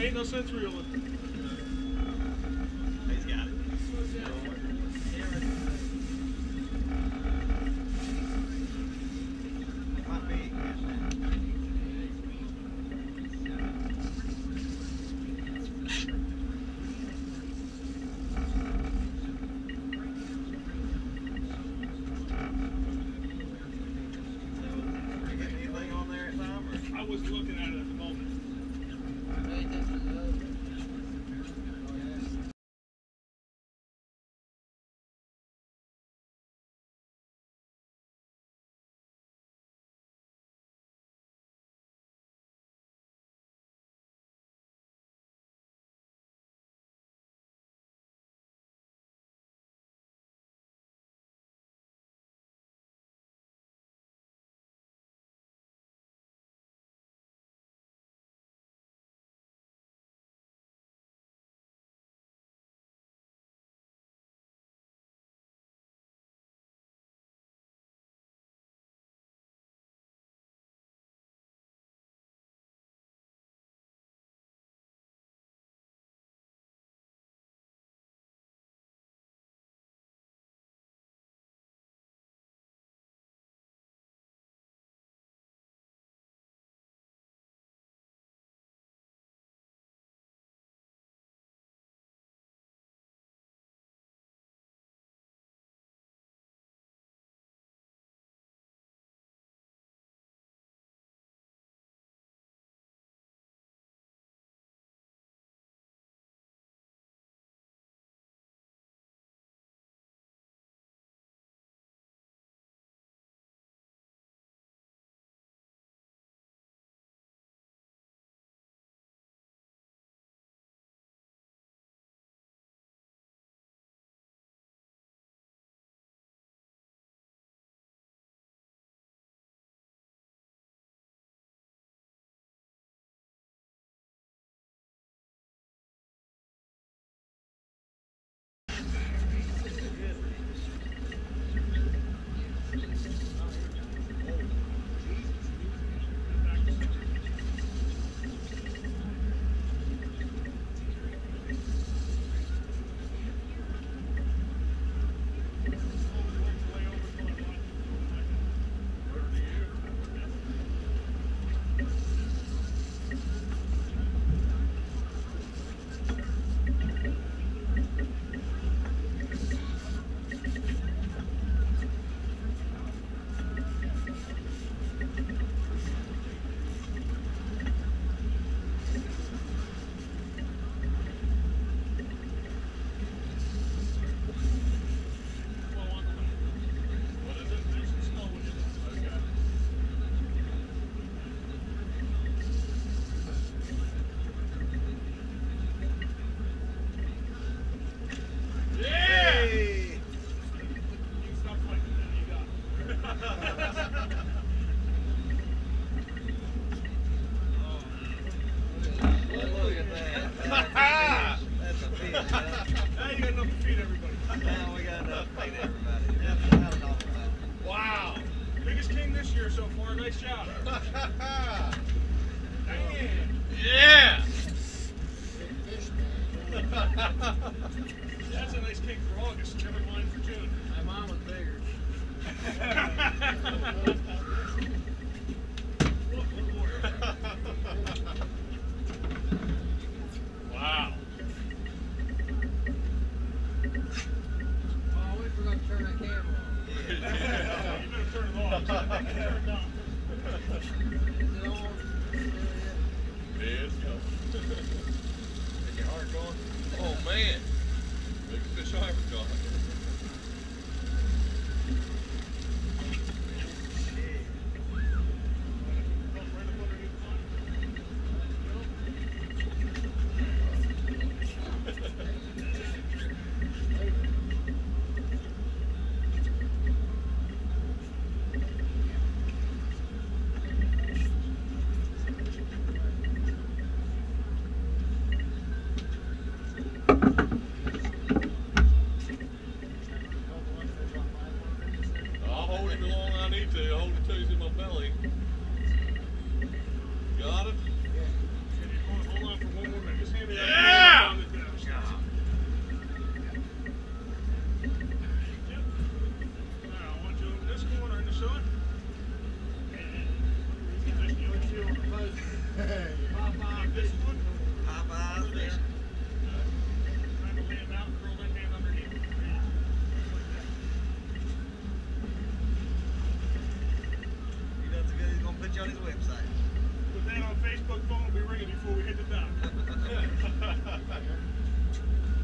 ain't no sense reeling. He's got it. Might be. I was looking at it at the moment. That's a nice cake for August, never mind for June. My mom was bigger. Wow. Oh, we forgot to turn that camera on. Yeah. You better turn it off. Turn it down. Is it on? Yes. Is your heart going? Oh man, biggest fish I ever caught. Got it? Hold on for one more minute. Popeye This one? Popeye's fishing. Trying to land out and throw that hand underneath. He does so good, he's gonna put you on his website. Put that on Facebook, phone will be ringing before we hit the dock.